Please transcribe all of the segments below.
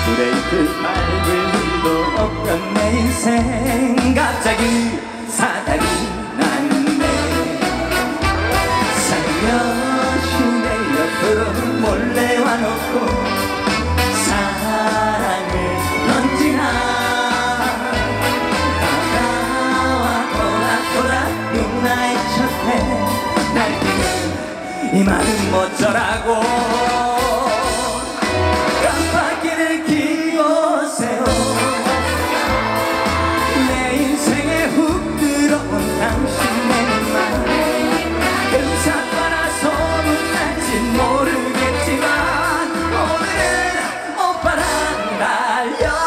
브레이크 밟을 일도 없던 내 인생 갑자기 사달이 났네. 살며시 내 옆으로 몰래 와놓고 사랑을 던지나 다가와 돌아 누나의 첫해 날뛰는 이 마음 어쩌라고. 깜빡이를 키우세요. 내 인생에 훅 들어온 당신의 말 금사빠라 소문날지 모르겠지만 오늘은 오빠랑 달려.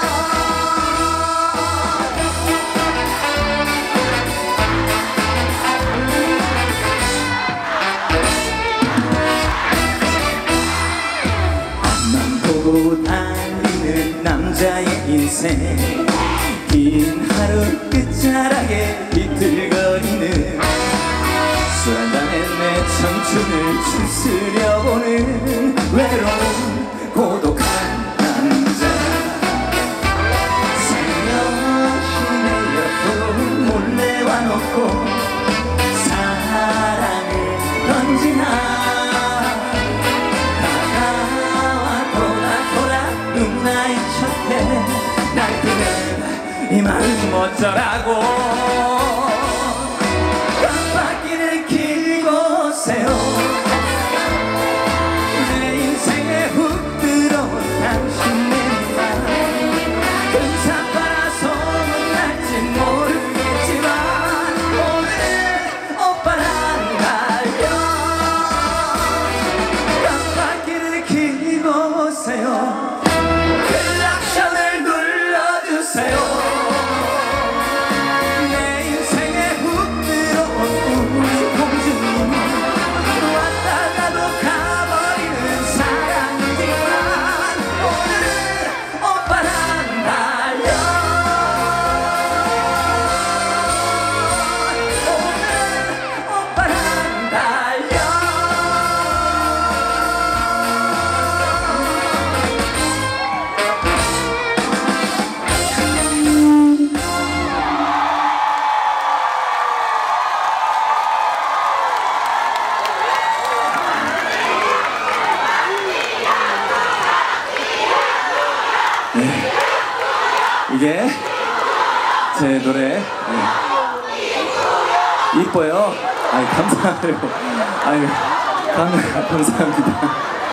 앞만 보고 달리는 남자의 인생 긴 하루 끝자락에 비틀거리는 술 한잔에 내 청춘을 추스려보는 외로운 고독한 남자. 살며시 내 옆으로 몰래 와놓고 사랑을 던지나 다가와 돌아 누나의 첫해 날뛰는 이 마음 어쩌라고. 깜빡이를 켜고세요. 내 인생에 훅 들어온 당신의 말 금사빠라 소문날지 모르겠지만 오늘은 오빠랑 달려. 깜빡이를 켜고세요. 클락션을 눌러주세요. 네. 이게 제 노래 이뻐요. 아이 감사해요. 아유 감사합니다.